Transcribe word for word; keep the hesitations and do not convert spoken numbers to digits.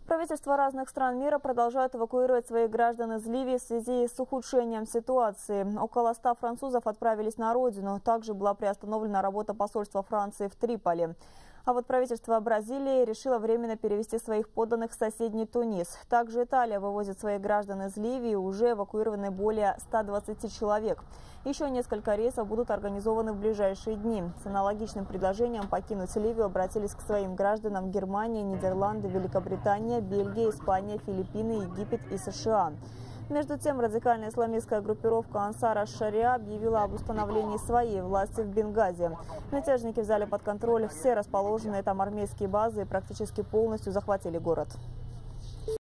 Правительства разных стран мира продолжают эвакуировать своих граждан из Ливии в связи с ухудшением ситуации. Около ста французов отправились на родину. Также была приостановлена работа посольства Франции в Триполи. А вот правительство Бразилии решило временно перевести своих подданных в соседний Тунис. Также Италия вывозит своих граждан из Ливии, уже эвакуированы более ста двадцати человек. Еще несколько рейсов будут организованы в ближайшие дни. С аналогичным предложением покинуть Ливию обратились к своим гражданам Германия, Нидерланды, Великобритания, Бельгия, Испания, Филиппины, Египет и США. Между тем, радикальная исламистская группировка Ансар аш-Шариа объявила об установлении своей власти в Бенгази. Мятежники взяли под контроль все расположенные там армейские базы и практически полностью захватили город.